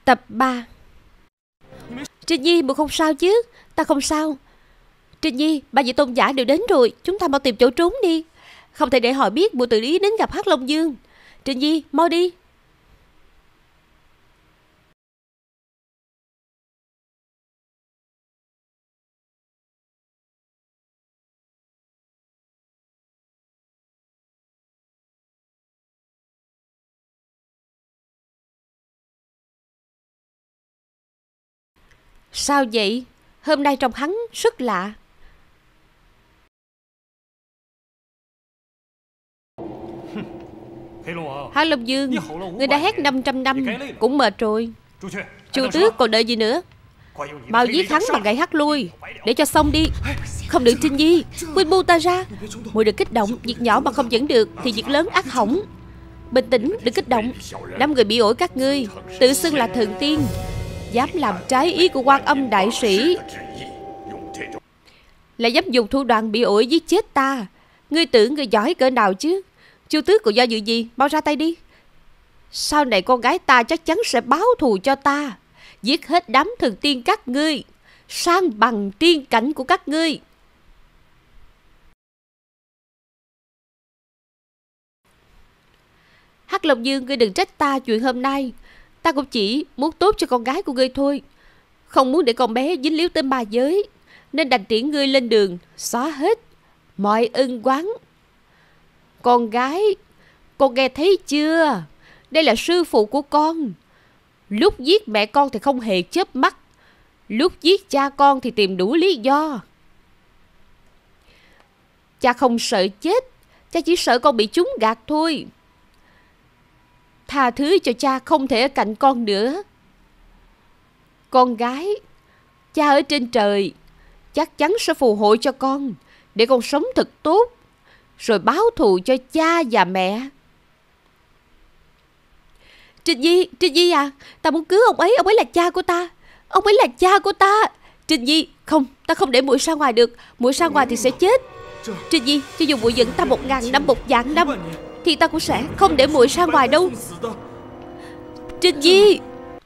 Tập 3. Trinh Nhi, muội không sao chứ? Ta không sao. Trinh Nhi, ba vị tôn giả đều đến rồi, chúng ta mau tìm chỗ trốn đi. Không thể để họ biết muội tự ý đến gặp Hắc Long Dương. Trinh Nhi, mau đi. Sao vậy? Hôm nay trông hắn rất lạ. Hắc Long Dương, ngươi đã hét 500 năm, cũng mệt rồi. Chu Tước còn đợi gì nữa? Mau giết hắn bằng gậy hắc lui, để cho xong đi. Không được Trinh Nhi, quên buông ta ra. Muội đừng kích động, việc nhỏ mà không dẫn được thì việc lớn ắt hỏng. Bình tĩnh, đừng kích động. Đám người bị ổi các ngươi tự xưng là thần tiên, dám làm trái ý của Quan Âm đại sĩ, là dám dùng thủ đoạn bị ổi giết chết ta. Ngươi tưởng ngươi giỏi cỡ nào chứ? Chu Tước còn do dự gì? Mau ra tay đi. Sau này con gái ta chắc chắn sẽ báo thù cho ta, giết hết đám thần tiên các ngươi, san bằng tiên cảnh của các ngươi. Hắc Long Dương, ngươi đừng trách ta chuyện hôm nay. Ta cũng chỉ muốn tốt cho con gái của ngươi thôi, không muốn để con bé dính líu tới ma giới, nên đành tiễn ngươi lên đường, xóa hết mọi ân oán. Con gái, con nghe thấy chưa? Đây là sư phụ của con. Lúc giết mẹ con thì không hề chớp mắt, lúc giết cha con thì tìm đủ lý do. Cha không sợ chết, cha chỉ sợ con bị chúng gạt thôi. Tha thứ cho cha không thể ở cạnh con nữa. Con gái, cha ở trên trời chắc chắn sẽ phù hộ cho con, để con sống thật tốt, rồi báo thù cho cha và mẹ. Trinh Nhi à, ta muốn cứu ông ấy là cha của ta. Ông ấy là cha của ta. Trinh Nhi, không, ta không để muội ra ngoài được. Muội ra ngoài thì sẽ chết. Trinh Nhi, cho dù muội giận ta 1000 năm 10000 năm thì ta cũng sẽ không để muội ra ngoài đâu. Trinh Nhi.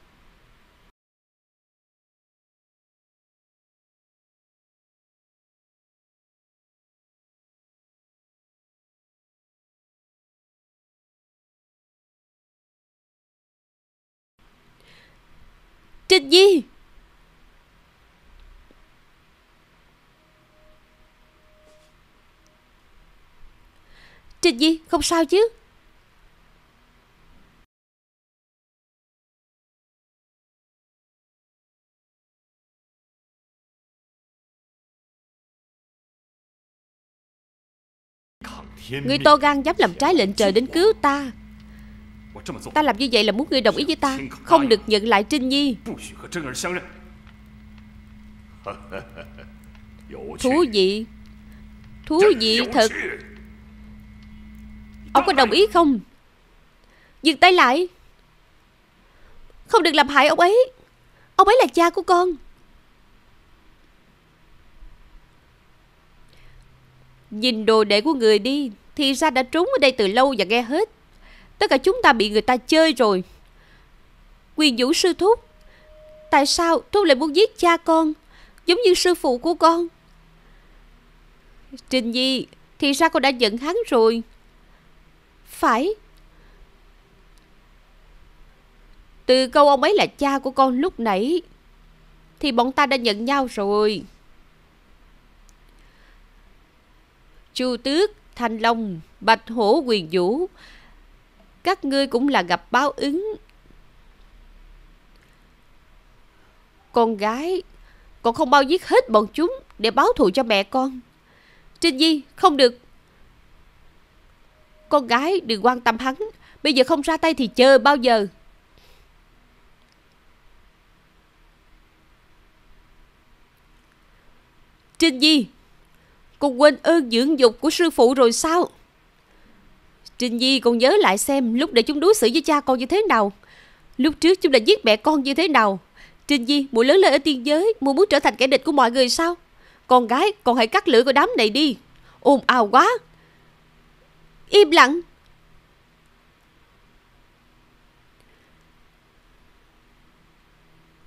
Trinh Nhi. Trinh Nhi, không sao chứ? Ngươi to gan dám làm trái lệnh trời đến cứu ta. Ta làm như vậy là muốn ngươi đồng ý với ta, không được nhận lại Trinh Nhi. Thú vị. Thú vị thật. Ông có đồng ý không? Dừng tay lại. Không được làm hại ông ấy. Ông ấy là cha của con. Nhìn đồ đệ của người đi, thì ra đã trốn ở đây từ lâu và nghe hết. Tất cả chúng ta bị người ta chơi rồi. Quyền Vũ sư thúc, tại sao thúc lại muốn giết cha con, giống như sư phụ của con? Trinh Nhi, thì ra con đã giận hắn rồi. Phải. Từ câu ông ấy là cha của con lúc nãy thì bọn ta đã nhận nhau rồi. Chu Tước, Thanh Long, Bạch Hổ, Quyền Vũ, các ngươi cũng là gặp báo ứng. Con gái, con không bao giết hết bọn chúng để báo thù cho mẹ con. Trinh Nhi, không được. Con gái đừng quan tâm hắn. Bây giờ không ra tay thì chờ bao giờ? Trinh Nhi, con quên ơn dưỡng dục của sư phụ rồi sao? Trinh Nhi, con nhớ lại xem lúc để chúng đối xử với cha con như thế nào. Lúc trước chúng đã giết mẹ con như thế nào. Trinh Nhi, muội lớn lên ở tiên giới, muội muốn trở thành kẻ địch của mọi người sao? Con gái, con hãy cắt lưỡi của đám này đi. Ồn ào quá. Im lặng.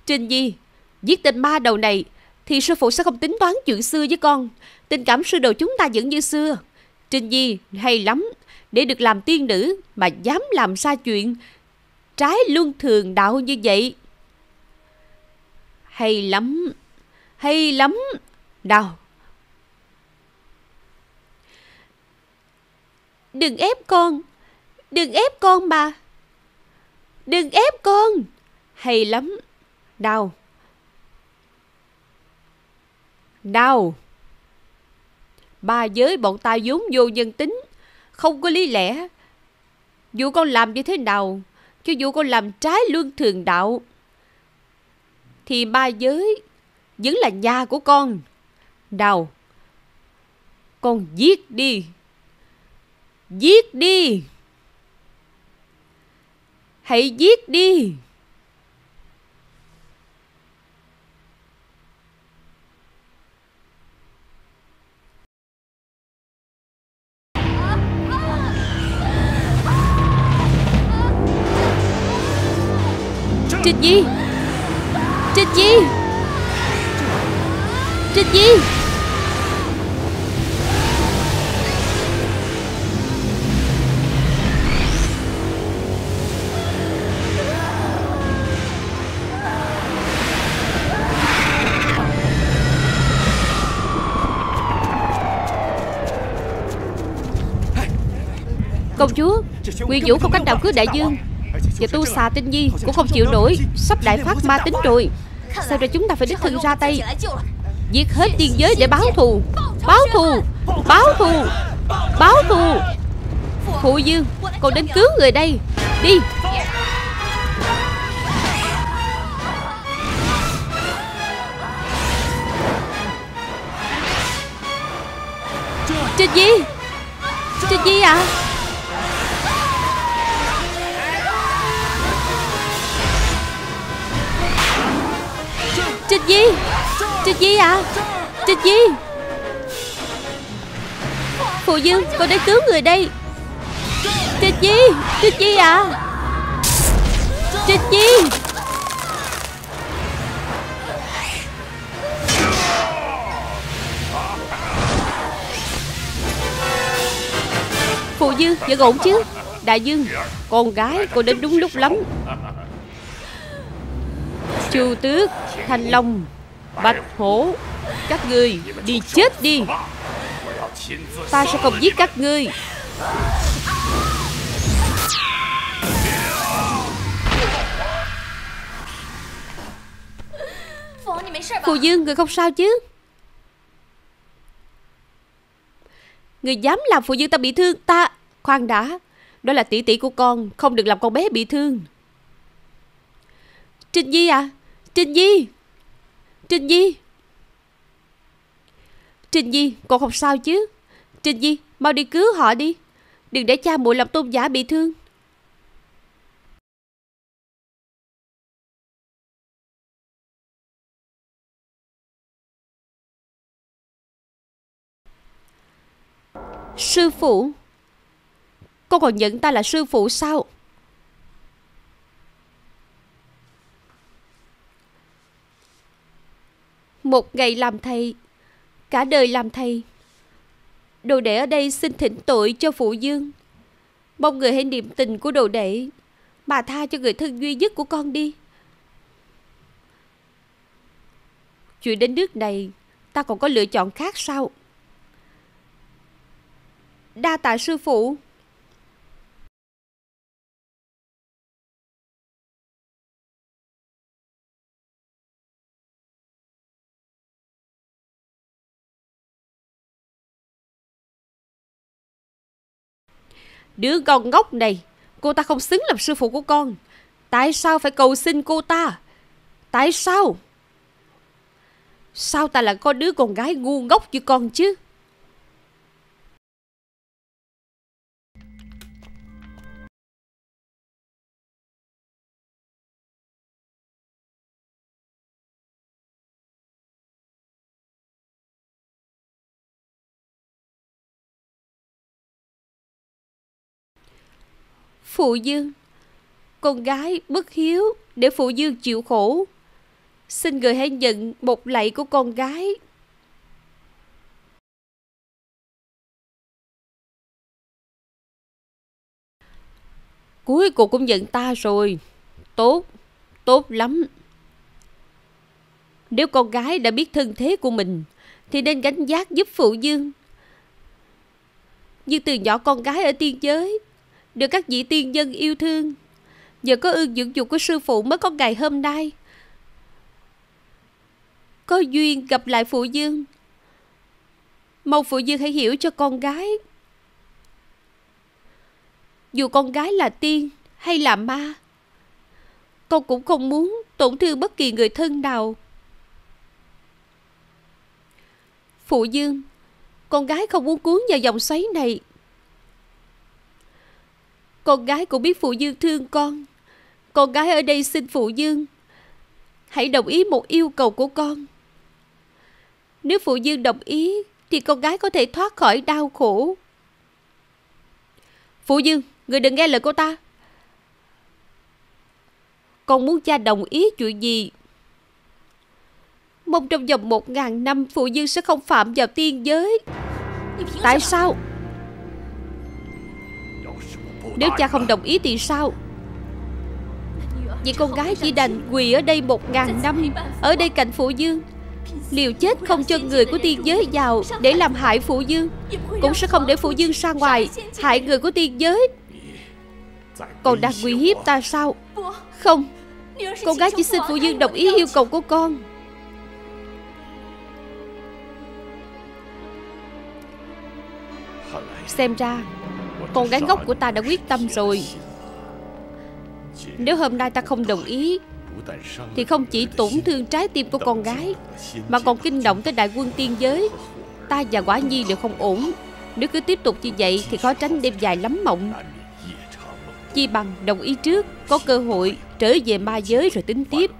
Trinh Nhi, giết tên ma đầu này thì sư phụ sẽ không tính toán chuyện xưa với con. Tình cảm sư đồ chúng ta vẫn như xưa. Trinh Nhi hay lắm, để được làm tiên nữ mà dám làm sai chuyện trái luân thường đạo như vậy. Hay lắm, hay lắm. Nào, đừng ép con, đừng ép con mà. Đừng ép con. Hay lắm. Nào, nào. Ba giới bọn ta vốn vô nhân tính, không có lý lẽ. Dù con làm như thế nào, cho dù con làm trái luân thường đạo, thì ba giới vẫn là nhà của con. Nào, con giết đi. Giết đi. Hãy giết đi. Trinh Nhi, Trinh Nhi, Trinh Nhi. Công chúa, Nguyên Vũ không cách nào cứu đại dương, và tu xà Tinh Nhi cũng không chịu nổi, sắp đại phát ma tính rồi. Xem ra chúng ta phải đích thân ra tay, giết hết tiên giới để báo thù. Báo thù, báo thù, báo thù. Phụ Dương, con đến cứu người đây. Đi. Trinh Nhi, Trinh Nhi à. Trinh Nhi, Trinh Nhi à. Trinh Nhi. Phụ Dương, con đến cứu người đây. Trinh Nhi, Trinh Nhi à. Trinh Nhi. Phụ Dương, vẫn ổn chứ? Đại Dương, con gái con đến đúng lúc lắm. Chu Tước, Thanh Long, Bạch Hổ, các ngươi đi chết đi. Ta sẽ không giết các ngươi. Phụ Dương, người không sao chứ? Người dám làm Phụ Dương ta bị thương. Ta... Khoan đã, đó là tỷ tỷ của con, không được làm con bé bị thương. Trinh Nhi à. Trinh Nhi, Trinh Nhi. Trinh Nhi, con không sao chứ? Trinh Nhi, mau đi cứu họ đi, đừng để cha muội làm tôn giả bị thương. Sư phụ. Con còn nhận ta là sư phụ sao? Một ngày làm thầy, cả đời làm thầy. Đồ đệ ở đây xin thỉnh tội cho Phụ Dương. Mong người hãy niệm tình của đồ đệ mà tha cho người thân duy nhất của con đi. Chuyện đến nước này, ta còn có lựa chọn khác sao? Đa tạ sư phụ. Đứa con ngốc này, cô ta không xứng làm sư phụ của con. Tại sao phải cầu xin cô ta? Tại sao? Sao ta lại có đứa con gái ngu ngốc như con chứ? Phụ Dương, con gái bất hiếu để Phụ Dương chịu khổ. Xin người hãy nhận một lạy của con gái. Cuối cùng cũng nhận ta rồi. Tốt, tốt lắm. Nếu con gái đã biết thân thế của mình thì nên gánh vác giúp phụ dương. Nhưng từ nhỏ con gái ở tiên giới được các vị tiên nhân yêu thương, nhờ có ơn dưỡng dục của sư phụ mới có ngày hôm nay. Có duyên gặp lại phụ dương. Mong phụ dương hãy hiểu cho con gái. Dù con gái là tiên hay là ma, con cũng không muốn tổn thương bất kỳ người thân nào. Phụ dương, con gái không muốn cuốn vào vòng xoáy này. Con gái cũng biết phụ dương thương con. Con gái ở đây xin phụ dương hãy đồng ý một yêu cầu của con. Nếu phụ dương đồng ý thì con gái có thể thoát khỏi đau khổ. Phụ dương, người đừng nghe lời cô ta. Con muốn cha đồng ý chuyện gì? Mong trong vòng 1000 năm phụ dương sẽ không phạm vào tiên giới. Tại sao? Nếu cha không đồng ý thì sao? Vậy con gái chỉ đành quỳ ở đây 1000 năm, ở đây cạnh phụ dương, liều chết không cho người của tiên giới vào để làm hại phụ dương, cũng sẽ không để phụ dương ra ngoài hại người của tiên giới. Con đang uy hiếp ta sao? Không, con gái chỉ xin phụ dương đồng ý yêu cầu của con. Xem ra con gái ngốc của ta đã quyết tâm rồi. Nếu hôm nay ta không đồng ý thì không chỉ tổn thương trái tim của con gái, mà còn kinh động tới đại quân tiên giới. Ta và Quả Nhi đều không ổn. Nếu cứ tiếp tục như vậy thì khó tránh đêm dài lắm mộng. Chi bằng đồng ý trước, có cơ hội trở về ma giới rồi tính tiếp.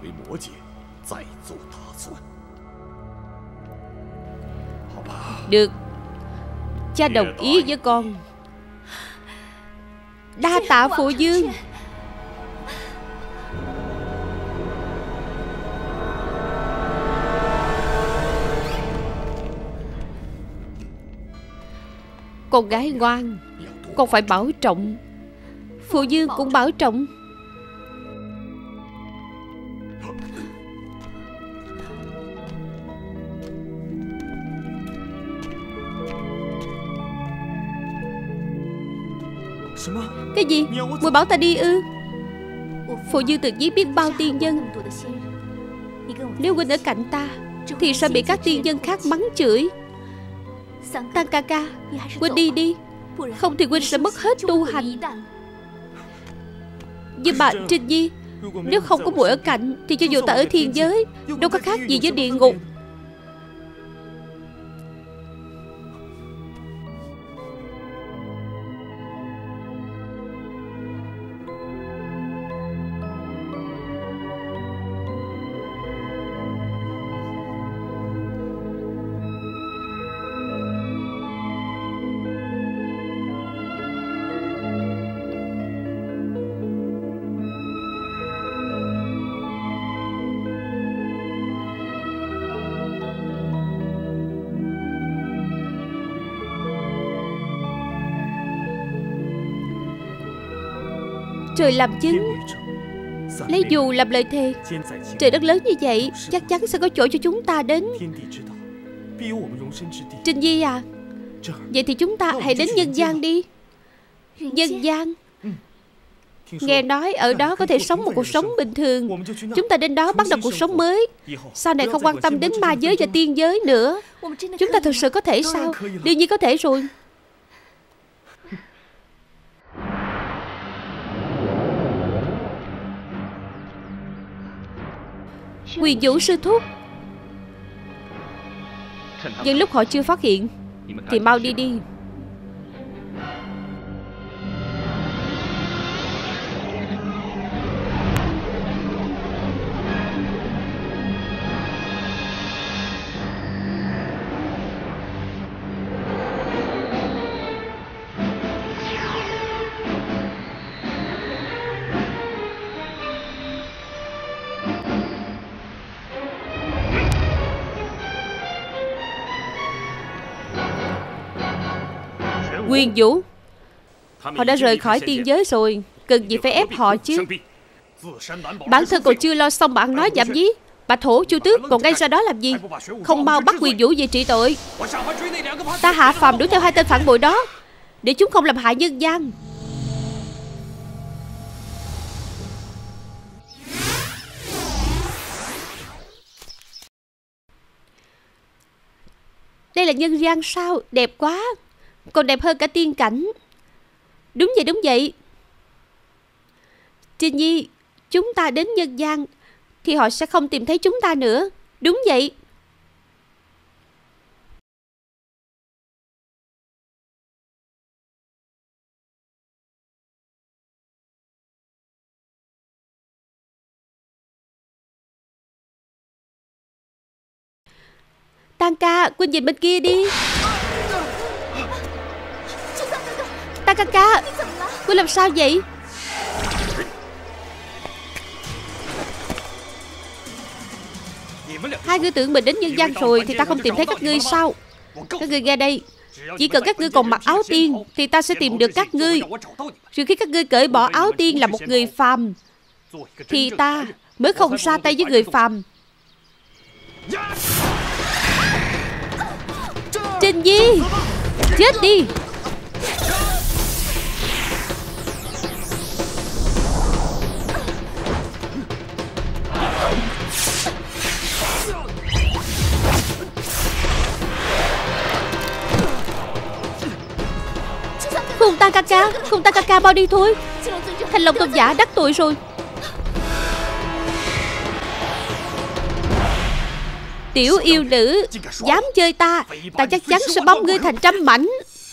Được, cha đồng ý với con. Đa tạ phụ dương. Con gái ngoan, con phải bảo trọng. Phụ dương cũng bảo trọng. Cái gì? Muội bảo ta đi ư? Phụ dương từng giết biết bao tiên nhân. Nếu huynh ở cạnh ta thì sẽ bị các tiên nhân khác mắng chửi. Tăng ca ca, huynh đi đi, không thì huynh sẽ mất hết tu hành. Nhưng bà Trinh Nhi, nếu không có muội ở cạnh thì cho dù ta ở thiên giới đâu có khác gì với địa ngục. Trời làm chứng, lấy dù làm lời thề. Trời đất lớn như vậy, chắc chắn sẽ có chỗ cho chúng ta đến. Trinh Nhi à, vậy thì chúng ta hãy đến nhân gian đi. Nhân gian, nghe nói ở đó có thể sống một cuộc sống bình thường. Chúng ta đến đó bắt đầu cuộc sống mới. Sau này không quan tâm đến ma giới và tiên giới nữa. Chúng ta thực sự có thể sao? Đương nhiên có thể rồi. Huyền Vũ sư thúc, nhưng lúc họ chưa phát hiện thì mau đi đi. Nguyên Vũ, họ đã rời khỏi tiên giới rồi, cần gì phải ép họ chứ. Bản thân còn chưa lo xong bạn nói giảm dí. Bà Thổ, Chu Tước còn ngay ra đó làm gì? Không mau bắt Nguyên Vũ về trị tội. Ta hạ phàm đuổi theo hai tên phản bội đó, để chúng không làm hại nhân gian. Đây là nhân gian sao? Đẹp quá, còn đẹp hơn cả tiên cảnh. Đúng vậy, đúng vậy. Trinh Nhi, chúng ta đến nhân gian thì họ sẽ không tìm thấy chúng ta nữa. Đúng vậy. Tăng ca, Quynh nhìn bên kia đi. Tăng ca, Quynh làm sao vậy? Hai ngươi tưởng mình đến nhân gian rồi thì ta không tìm thấy các ngươi sao? Các ngươi nghe đây, chỉ cần các ngươi còn mặc áo tiên thì ta sẽ tìm được các ngươi. Trừ khi các ngươi cởi bỏ áo tiên là một người phàm thì ta mới không ra tay với người phàm. Trình Di, chết đi. Khung Tăng ca ca, Khung Tăng ca ca, mau đi thôi. Thanh Long tôn giả đắc tội rồi. Tiểu yêu nữ, dám chơi ta, ta chắc chắn sẽ băm ngươi thành trăm mảnh.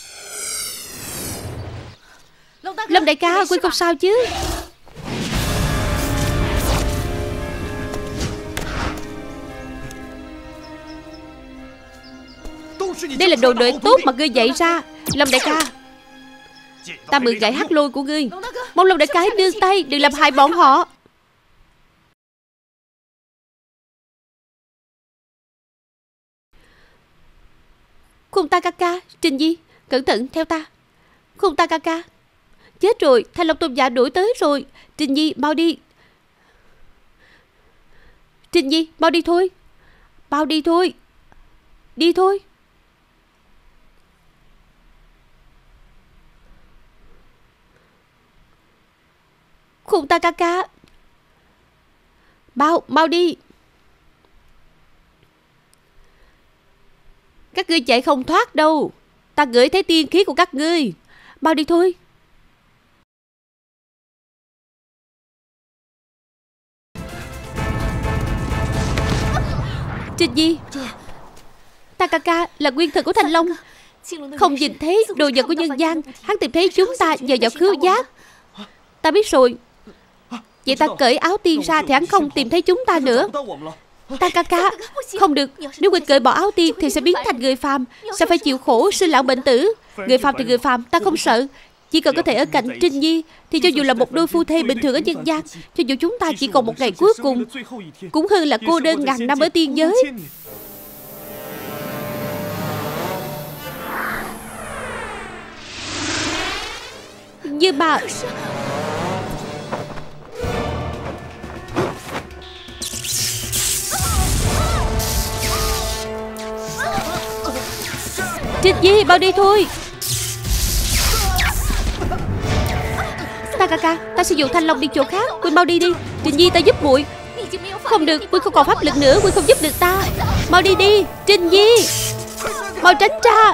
Lâm đại ca, Quynh không sao chứ? Đây là đồ đệ tốt mà ngươi dạy ra. Lâm đại ca, ta mượn gậy hắc lôi của ngươi, mong Lâm đại ca hãy nương tay, đừng làm hại bọn họ. Khung Tăng ca ca, Trình Di, cẩn thận theo ta. Khung Tăng ca ca, chết rồi, Thanh Long tôn giả đuổi tới rồi. Trình Di, mau đi. Trình Di, mau đi thôi. Mau đi thôi. Đi thôi. Khung Tăng ca ca, mau đi. Các ngươi chạy không thoát đâu, ta ngửi thấy tiên khí của các ngươi. Mau đi thôi. Trình Di, Tăng ca ca là nguyên thần của Thanh Long, không nhìn thấy đồ vật của nhân gian. Hắn tìm thấy chúng ta nhờ vào khứu giác. Ta biết rồi. Vậy ta cởi áo tiên ra thì hắn không tìm thấy chúng ta nữa. Tăng ca ca, không được. Nếu Quynh cởi bỏ áo tiên thì sẽ biến thành người phàm, sẽ phải chịu khổ sinh lão bệnh tử. Người phàm thì người phàm, ta không sợ. Chỉ cần có thể ở cạnh Trinh Nhi thì cho dù là một đôi phu thê bình thường ở nhân gian, cho dù chúng ta chỉ còn một ngày cuối cùng, cũng hơn là cô đơn ngàn năm ở tiên giới. Nhưng mà Trinh Nhi, mau đi thôi. Tăng ca ca, ta sẽ dùng Thanh Long đi chỗ khác. Quynh mau đi đi. Trinh Nhi, ta giúp muội. Không được, Quynh không còn pháp lực nữa, Quynh không giúp được ta. Mau đi đi, Trinh Nhi, mau tránh ra.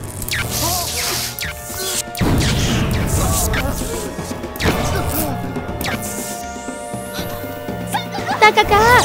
Tăng ca ca,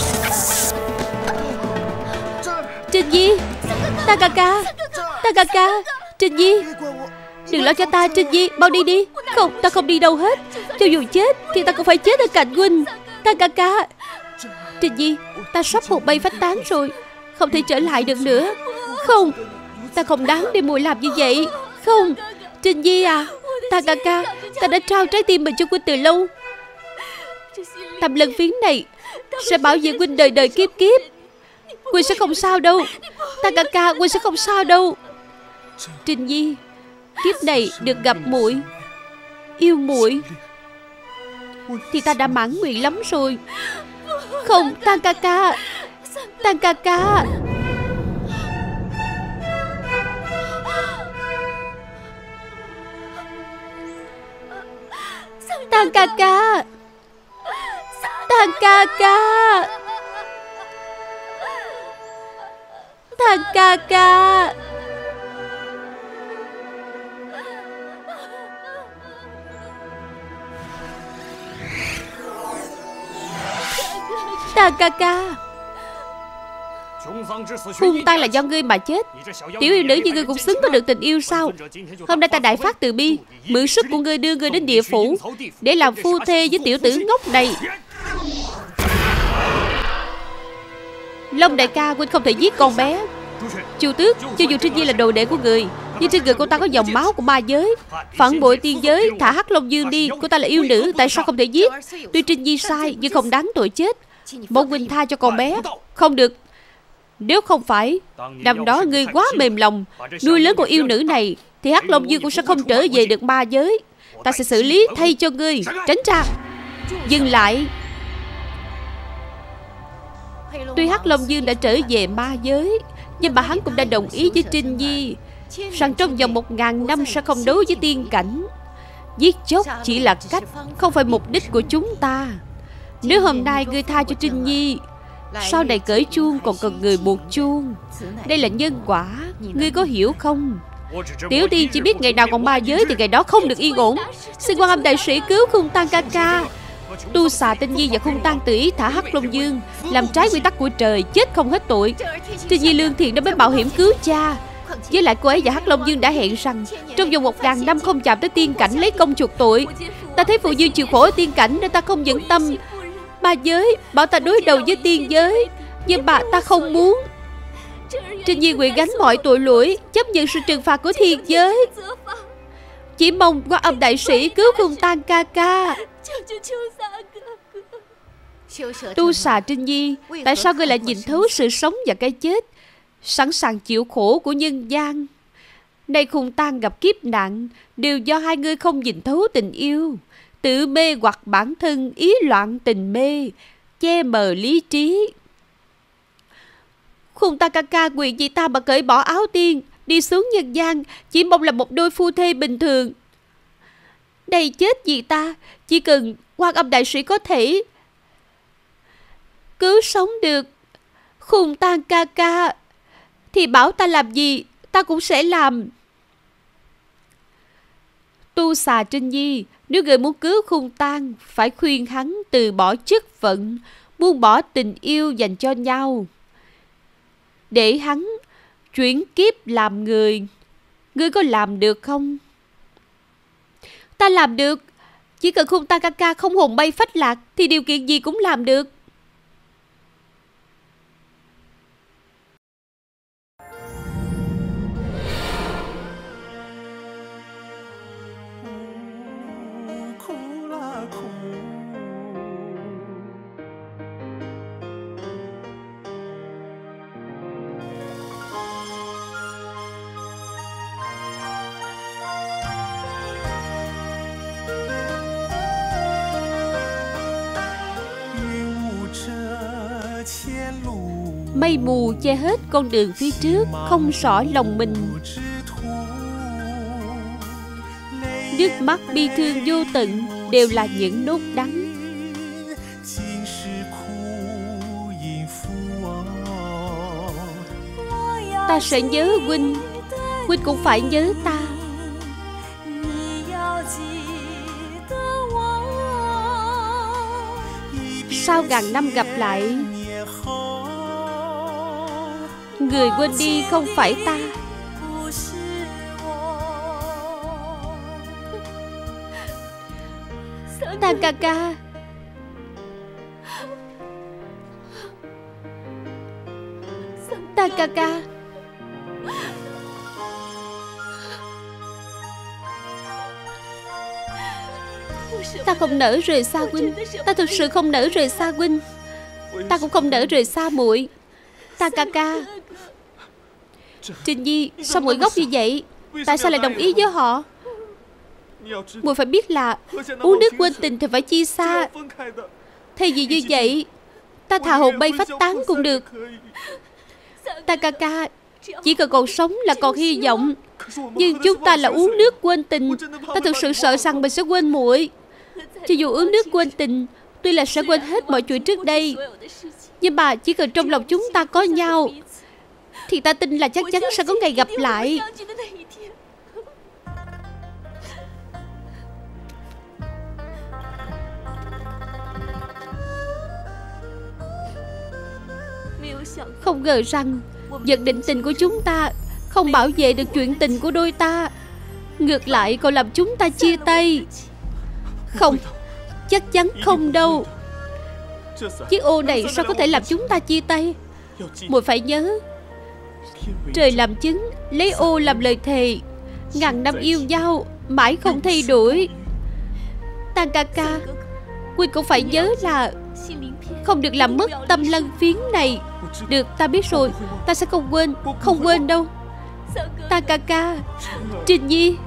Trinh Nhi, Tăng ca ca, Tăng ca ca, Trinh Nhi, đừng lo cho ta. Trinh Nhi, mau đi đi. Không, ta không đi đâu hết. Cho dù chết thì ta cũng phải chết ở cạnh Huynh. Tăng ca ca. Trinh Nhi, ta sắp hồn bay phách tán rồi, không thể trở lại được nữa. Không, ta không đáng để muội làm như vậy. Không, Trinh Nhi à, Tăng ca ca, ta đã trao trái tim mình cho Huynh từ lâu. Tâm lân phiến này sẽ bảo vệ Huynh đời đời kiếp kiếp. Huynh sẽ không sao đâu. Tăng ca ca, Huynh sẽ không sao đâu. Trình Nhi, kiếp này được gặp muội, yêu muội, thì ta đã mãn nguyện lắm rồi. Không, Tang ca ca, Tang ca ca. Tang ca ca, Tang ca ca, Tang ca ca. Tang ca ca, hung tang là do ngươi mà chết. Tiểu yêu nữ như ngươi cũng xứng có được tình yêu sao? Hôm nay ta đại phát từ bi, mượn sức của ngươi đưa ngươi đến địa phủ để làm phu thê với tiểu tử ngốc này. Long đại ca, huynh không thể giết con bé. Chu tước, cho dù Trinh Nhi là đồ đệ của người, nhưng trên người cô ta có dòng máu của ma giới. Phản bội tiên giới, thả Hắc Long Dương đi. Cô ta là yêu nữ, tại sao không thể giết? Tuy Trinh Nhi sai, nhưng không đáng tội chết. Mong huynh tha cho con bé. Không được. Nếu không phải năm đó ngươi quá mềm lòng nuôi lớn con yêu nữ này, thì Hắc Long Dương cũng sẽ không trở về được ma giới. Ta sẽ xử lý thay cho ngươi. Tránh ra. Dừng lại. Tuy Hắc Long Dương đã trở về ma giới, nhưng mà hắn cũng đã đồng ý với Trinh Nhi rằng trong vòng 1000 năm sẽ không đấu với tiên cảnh. Giết chóc chỉ là cách, không phải mục đích của chúng ta. Nếu hôm nay ngươi tha cho Trinh Nhi, sau này cởi chuông còn cần người buộc chuông. Đây là nhân quả, ngươi có hiểu không? Tiểu tiên chỉ biết ngày nào còn ma giới thì ngày đó không được yên ổn. Xin Quan Âm đại sĩ cứu Khung Tang ca ca. Tu xà Tinh Nhi và Khung Tang tự ý thả Hắc Long Dương, làm trái quy tắc của trời, chết không hết tội. Trinh Nhi lương thiện đã mới mạo hiểm cứu cha. Với lại cô ấy và Hắc Long Dương đã hẹn rằng trong vòng 1000 năm không chạm tới tiên cảnh, lấy công chuộc tội. Ta thấy phụ dương chịu khổ ở tiên cảnh nên ta không dẫn tâm ma giới, bảo ta đối đầu với tiên giới, nhưng mà ta không muốn. Trinh Nhi nguyện gánh mọi tội lỗi, chấp nhận sự trừng phạt của thiên giới. Chỉ mong Quan Âm đại sĩ cứu Khung Tang ca ca. Tu xà Trinh Nhi, tại sao ngươi lại nhìn thấu sự sống và cái chết, sẵn sàng chịu khổ của nhân gian? Nay Khung Tang gặp kiếp nạn, đều do hai ngươi không nhìn thấu tình yêu, tự mê hoặc bản thân, ý loạn tình mê, che mờ lý trí. Khung Tang ca ca nguyện vì ta mà cởi bỏ áo tiên, đi xuống nhân gian, chỉ mong là một đôi phu thê bình thường. Đây chết vì ta, chỉ cần Quan Âm đại sĩ có thể cứu sống được Khung Tang ca ca, thì bảo ta làm gì ta cũng sẽ làm. Tu xà Trinh Nhi, nếu người muốn cứu Khung Tang, phải khuyên hắn từ bỏ chức phận, buông bỏ tình yêu dành cho nhau, để hắn chuyển kiếp làm người. Ngươi có làm được không? Ta làm được. Chỉ cần Khung Tang ca ca không hồn bay phách lạc thì điều kiện gì cũng làm được. Mây mù che hết con đường phía trước, không rõ lòng mình. Nước mắt bi thương vô tận đều là những nốt đắng. Ta sẽ nhớ huynh, huynh cũng phải nhớ ta. Sau ngàn năm gặp lại, người quên đi không phải ta. Tang ca ca, Tang ca ca, ta không nỡ rời xa huynh. Ta thực sự không nỡ rời xa huynh. Ta cũng không nỡ rời xa muội. Tang ca ca. Trinh Nhi, sao muội ngốc như vậy? Tại sao lại đồng ý với họ? Muội phải biết là uống nước quên tình thì phải chia xa. Thay vì như vậy, ta thà hồn bay phách tán cũng được. Takaka, chỉ cần còn sống là còn hy vọng. Nhưng chúng ta là uống nước quên tình. Ta thực sự sợ rằng mình sẽ quên muội. Cho dù uống nước quên tình, tuy là sẽ quên hết mọi chuyện trước đây, nhưng mà chỉ cần trong lòng chúng ta có nhau thì ta tin là chắc chắn sẽ có ngày gặp lại. Không ngờ rằng vật định tình của chúng ta không bảo vệ được chuyện tình của đôi ta, ngược lại còn làm chúng ta chia tay. Không, chắc chắn không đâu. Chiếc ô này sao có thể làm chúng ta chia tay? Muội phải nhớ, trời làm chứng, lấy ô làm lời thề, ngàn năm yêu nhau mãi không thay đổi. Takaka, Quynh cũng phải nhớ là không được làm mất tâm lân phiến này. Được, ta biết rồi. Ta sẽ không quên. Không quên đâu. Takaka, Trình Nhi.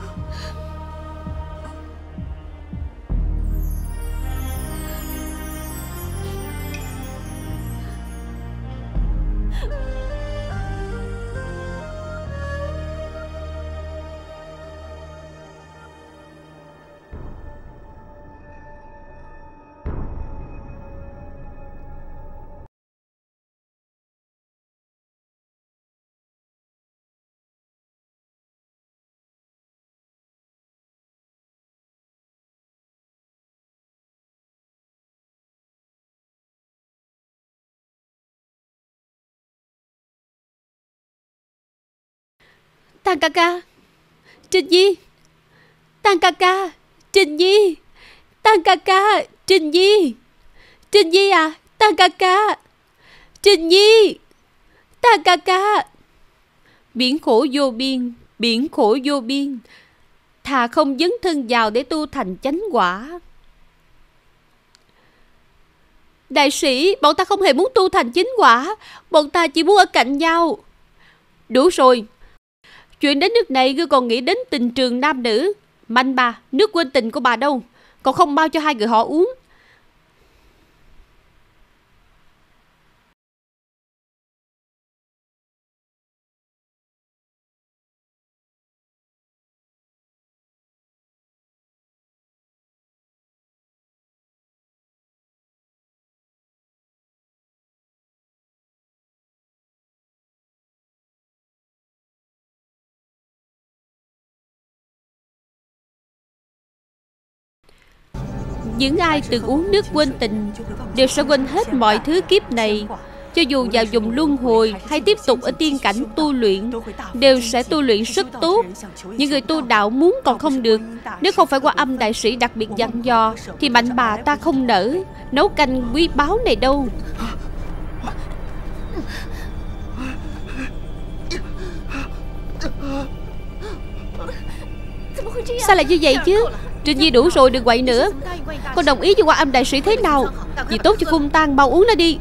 Takaka, Trình Nhi. Takaka, Trình Nhi. Takaka, Trình Nhi. Trình Nhi à, Takaka. Trình Nhi. Takaka. Biển khổ vô biên, biển khổ vô biên. Thà không dấn thân vào để tu thành chánh quả. Đại sĩ, bọn ta không hề muốn tu thành chính quả. Bọn ta chỉ muốn ở cạnh nhau. Đủ rồi. Chuyện đến nước này ngươi còn nghĩ đến tình trường nam nữ. Manh bà, nước quên tình của bà đâu? Còn không bao cho hai người họ uống. Những ai từng uống nước quên tình đều sẽ quên hết mọi thứ kiếp này. Cho dù vào vùng luân hồi hay tiếp tục ở tiên cảnh tu luyện, đều sẽ tu luyện rất tốt. Những người tu đạo muốn còn không được. Nếu không phải Qua Âm đại sĩ đặc biệt dặn dò thì mạnh bà ta không nỡ nấu canh quý báu này đâu. Sao lại như vậy chứ? Trình Nhi, đủ rồi, đừng quậy nữa. Con đồng ý với Qua Âm đại sĩ thế nào? Vì tốt cho cung tang, mau uống nó đi.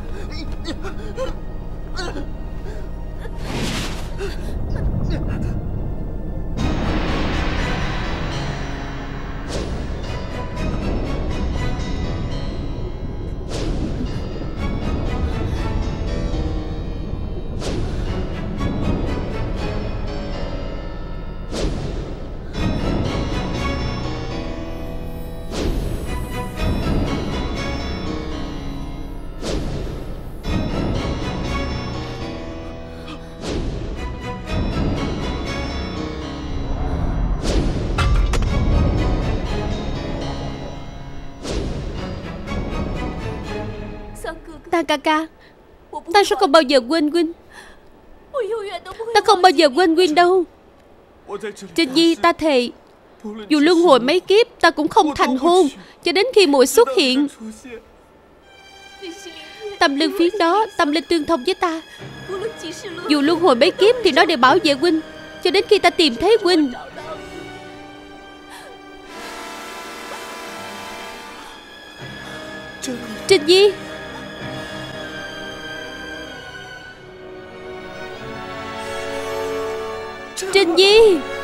Takaka, ta sẽ không bao giờ quên Quynh. Ta không bao giờ quên Quynh đâu. Trình Nhi, ta thề, dù luân hồi mấy kiếp ta cũng không thành hôn cho đến khi muội xuất hiện. Tâm linh phiến đó, tâm linh tương thông với ta. Dù luân hồi mấy kiếp thì nó đều bảo vệ Quynh cho đến khi ta tìm thấy Quynh. Trình Nhi. Trinh Nhi.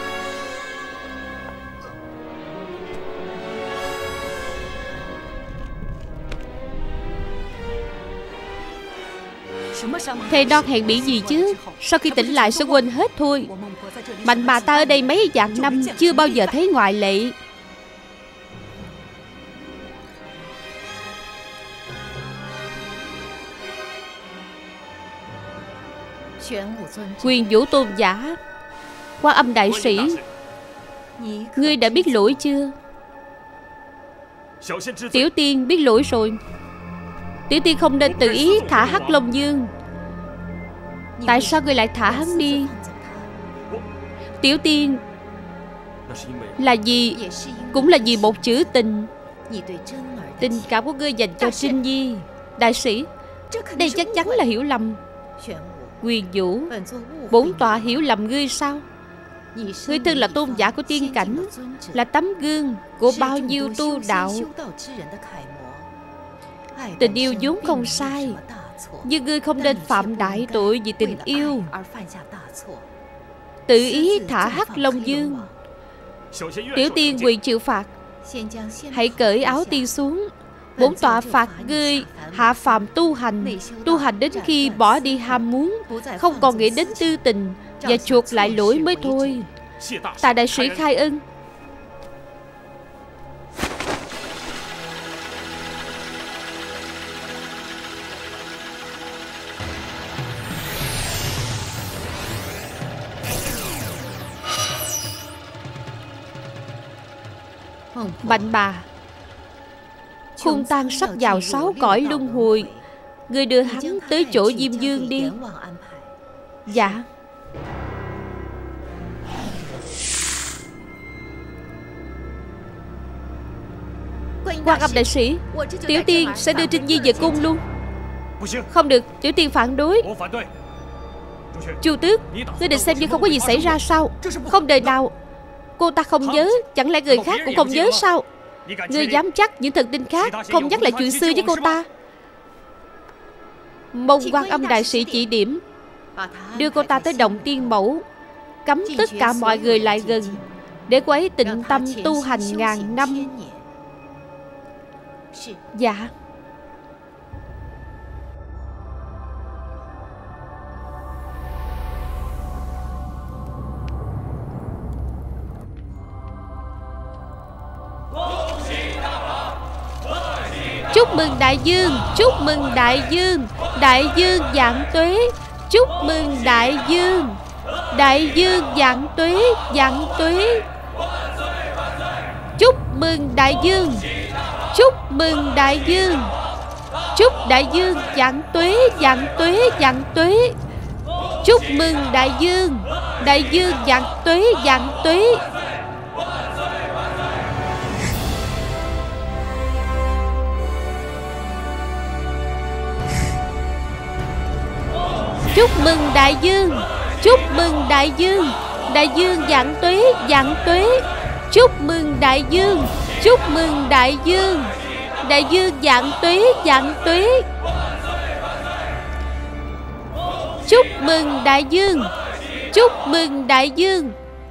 Thề non hẹn biển gì chứ? Sau khi tỉnh lại sẽ quên hết thôi. Mạnh bà ta ở đây mấy vạn năm chưa bao giờ thấy ngoại lệ. Quyền Vũ tôn giả, Quan Âm đại sĩ, ngươi đã biết lỗi chưa? Tiểu tiên biết lỗi rồi. Tiểu tiên không nên tự ý thả Hắc Long Dương. Tại sao ngươi lại thả hắn đi? Tiểu tiên là vì, cũng là vì một chữ tình. Tình cảm của ngươi dành cho Trinh Nhi. Đại sĩ, đây chắc chắn là hiểu lầm. Quyền Vũ, bổn tọa hiểu lầm ngươi sao? Ngươi thân là tôn giả của tiên cảnh, là tấm gương của bao nhiêu tu đạo. Tình yêu vốn không sai, nhưng ngươi không nên phạm đại tội vì tình yêu, tự ý thả Hắc Long Dương. Tiểu tiên quyền chịu phạt. Hãy cởi áo tiên xuống. Bổn tọa phạt ngươi hạ phàm tu hành, tu hành đến khi bỏ đi ham muốn, không còn nghĩ đến tư tình, và chuộc lại lỗi mới thôi. Tạ đại sĩ khai ân. Mạnh bà, Khung Tang sắp vào 6 cõi luân hồi. Ngươi đưa hắn tới chỗ Diêm Dương đi. Dạ. Quan Âm đại sĩ, tiểu tiên sẽ đưa Trinh Nhi về cung luôn. Không được, tiểu tiên phản đối. Chu Tước, ngươi định xem như không có gì xảy ra sao? Không đời nào. Cô ta không nhớ, chẳng lẽ người khác cũng không nhớ sao? Ngươi dám chắc những thần tinh khác không nhắc lại chuyện xưa với cô ta? Mong Quan Âm đại sĩ chỉ điểm, đưa cô ta tới Động Tiên Mẫu, cấm tất cả mọi người lại gần, để cô ấy tịnh tâm tu hành ngàn năm. Dạ. Chúc mừng đại dương, chúc mừng đại dương, đại dương vạn tuế. Chúc mừng đại dương, đại dương vạn tuế, vạn tuế. Chúc mừng đại dương, chúc mừng đại dương, chúc đại dương vạn tuế, vạn tuế, vạn tuế. Chúc mừng đại dương vạn tuế, vạn tuế. Chúc mừng đại dương, chúc mừng đại dương, đại dương vạn tuế, vạn tuế. Chúc mừng đại dương, chúc mừng đại dương, đại dương vạn tuế, vạn tuế. Chúc mừng đại dương, chúc mừng đại dương.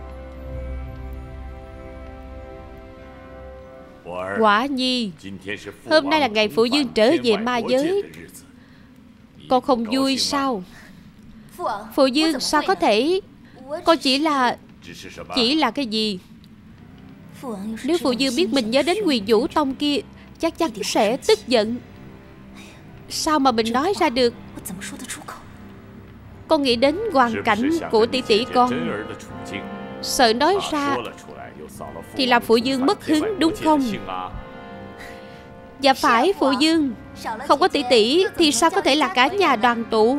Quả nhi, hôm nay là ngày phụ dương trở về ma giới. Con không vui sao? Phụ dương sao có thể? Con chỉ là cái gì? Nếu phụ dương biết mình nhớ đến Quyền Vũ Tông kia, chắc chắn sẽ tức giận. Sao mà mình nói ra được? Con nghĩ đến hoàn cảnh của tỷ tỷ con, sợ nói ra thì làm phụ dương mất hứng, đúng không? Dạ phải, phụ dương. Không có tỷ tỷ thì sao có thể là cả nhà đoàn tụ?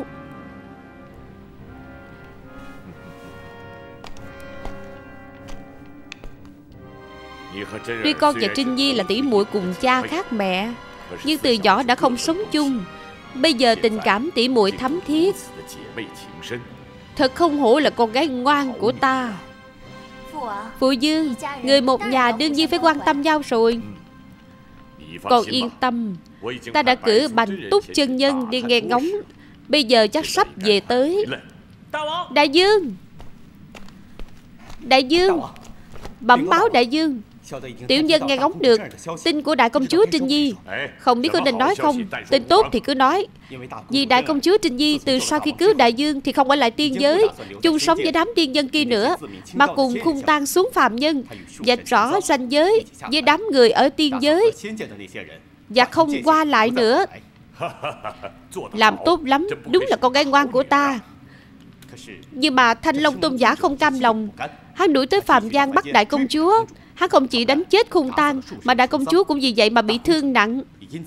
Tuy con và Trinh Nhi là tỷ muội cùng cha khác mẹ, nhưng từ nhỏ đã không sống chung. Bây giờ tình cảm tỷ muội thắm thiết. Thật không hổ là con gái ngoan của ta. Phụ dương, người một nhà đương nhiên phải quan tâm nhau rồi. Con yên tâm, ta đã cử Bành Túc chân nhân đi nghe ngóng. Bây giờ chắc sắp về tới. Đại dương, Đại dương, bẩm báo đại dương, tiểu nhân nghe ngóng được tin của đại công chúa Trinh Nhi. Không biết có nên nói không? Tin tốt thì cứ nói. Vì đại công chúa Trinh Nhi từ sau khi cứu đại dương thì không ở lại tiên giới, chung sống với đám tiên nhân kia nữa, mà cùng Khung Tang xuống phàm nhân, vạch rõ ranh giới với đám người ở tiên giới, và không qua lại nữa. Làm tốt lắm, đúng là con gái ngoan của ta. Nhưng mà Thanh Long tôn giả không cam lòng. Hắn đuổi tới phàm gian bắt đại công chúa. Hắn không chỉ đánh chết Khung Tang, mà đại công chúa cũng vì vậy mà bị thương nặng.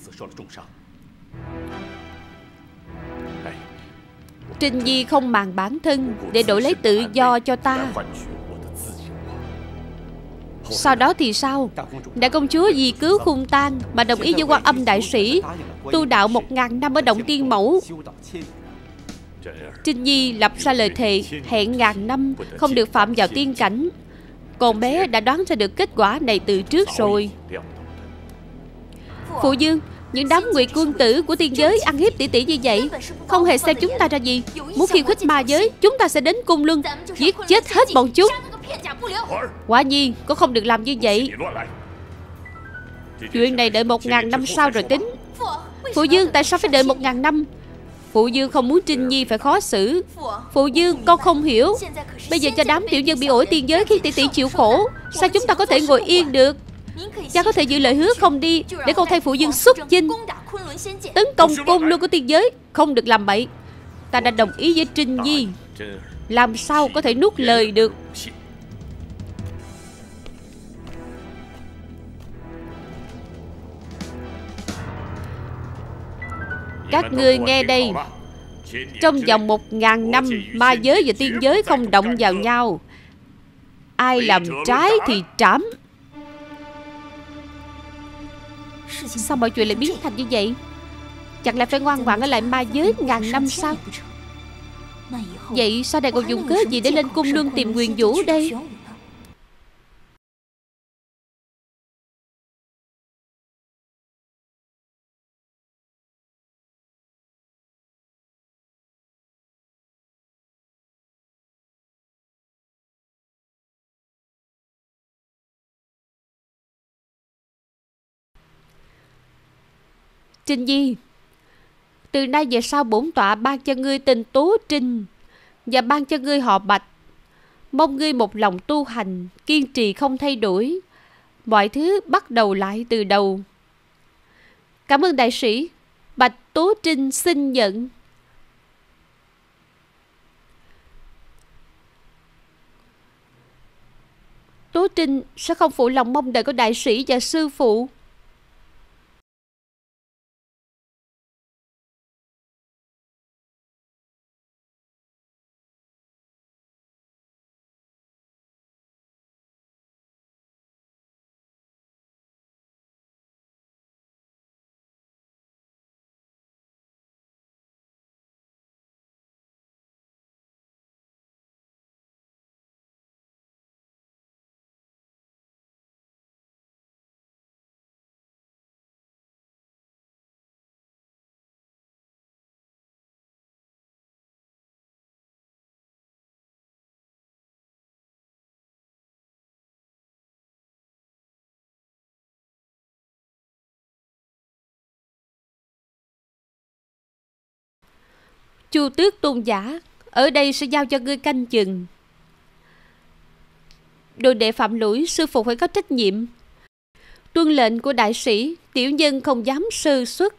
Trinh Nhi không màng bản thân để đổi lấy tự do cho ta. Sau đó thì sao? Đại công chúa vì cứu Khung Tang mà đồng ý với Quan Âm đại sĩ tu đạo 1000 năm ở động Tiên Mẫu. Trinh Nhi lập ra lời thề hẹn ngàn năm không được phạm vào tiên cảnh. Con bé đã đoán ra được kết quả này từ trước rồi. Phụ vương, những đám ngụy quân tử của tiên giới ăn hiếp tỷ tỷ như vậy, không hề xem chúng ta ra gì. Muốn khiêu khích ma giới, chúng ta sẽ đến cung luân, giết chết hết bọn chúng. Quả nhiên, con không được làm như vậy. Chuyện này đợi 1000 năm sau rồi tính. Phụ vương, tại sao phải đợi 1000 năm? Phụ vương không muốn Trinh Nhi phải khó xử. Phụ vương, con không hiểu. Bây giờ cho đám tiểu nhân bị ổi tiên giới khiến tỷ tỷ chịu khổ, sao chúng ta có thể ngồi yên được? Cha có thể giữ lời hứa không đi, để con thay phụ vương xuất chinh tấn công côn luân của tiên giới. Không được làm bậy. Ta đã đồng ý với Trinh Nhi, làm sao có thể nuốt lời được? Các ngươi nghe đây. Trong vòng 1000 năm, ma giới và tiên giới không động vào nhau. Ai làm trái thì trảm. Sao mọi chuyện lại biến thành như vậy? Chẳng lẽ phải ngoan ngoãn ở lại ma giới 1000 năm sao? Vậy sau này còn dùng cớ gì để lên cung luân tìm Nguyên Vũ đây? Trinh Nhi, từ nay về sau bổn tọa ban cho ngươi tên Tố Trinh, và ban cho ngươi họ Bạch. Mong ngươi một lòng tu hành, kiên trì không thay đổi. Mọi thứ bắt đầu lại từ đầu. Cảm ơn đại sĩ. Bạch Tố Trinh xin nhận. Tố Trinh sẽ không phụ lòng mong đợi của đại sĩ và sư phụ. Chu Tước tôn giả, ở đây sẽ giao cho ngươi canh chừng. Đồ đệ phạm lỗi, sư phụ phải có trách nhiệm. Tuân lệnh của đại sĩ, tiểu nhân không dám sơ suất.